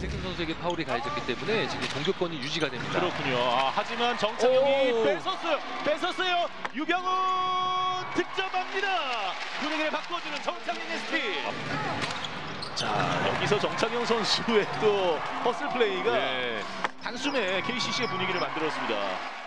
정창용 선수에게 파울이 가해졌기 때문에 지금 공격권이 유지가 됩니다. 그렇군요. 하지만 정창용이 뺏었어요. 유병훈 득점합니다. 분위기를 바꿔주는 정창용의 스틸. 자, 여기서 정창용 선수의 또 허슬 플레이가 단숨에 KCC의 분위기를 만들었습니다.